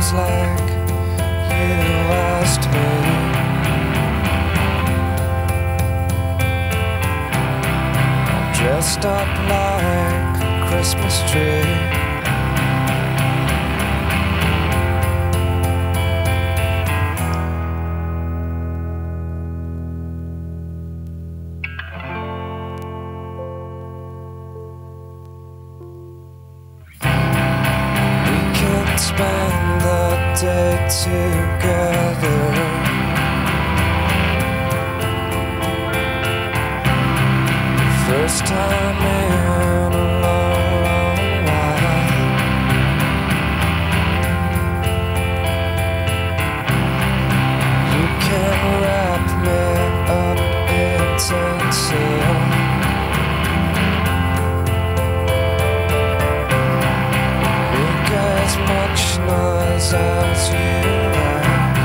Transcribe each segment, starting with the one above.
feels like you asked me. I'm dressed up like a Christmas tree. Spend the day together. First time in a long, long while. You can wrap me up in tinsel. As much noise as you like.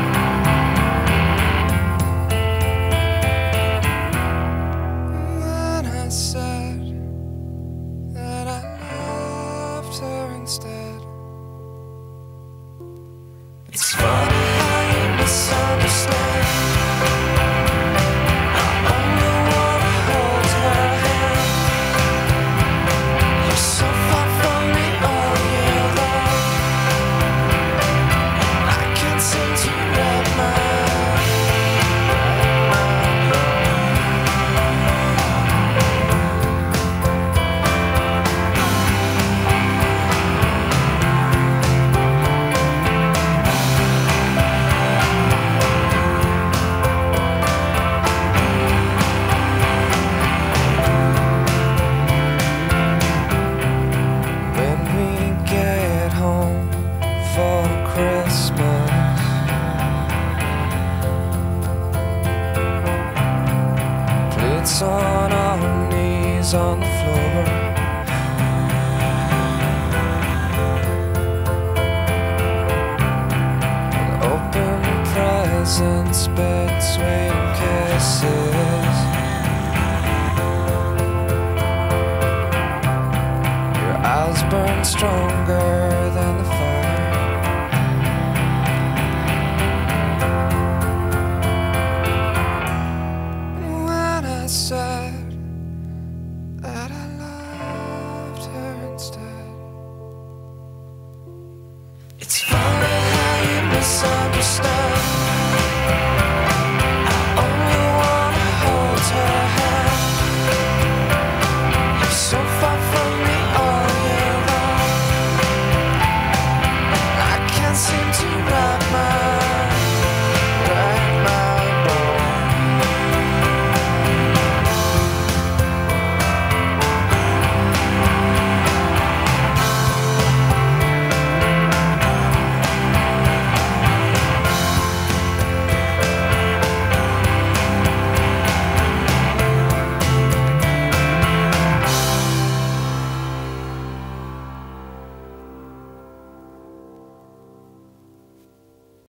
When I said that I loved her instead, it's funny how you misunderstand. I only wanna hold her hand. You're so far from me, oh yeah. Seem to wrap my when we get home for Christmas. It's on our knees on the floor. Open presents, between kisses. Your eyes burn stronger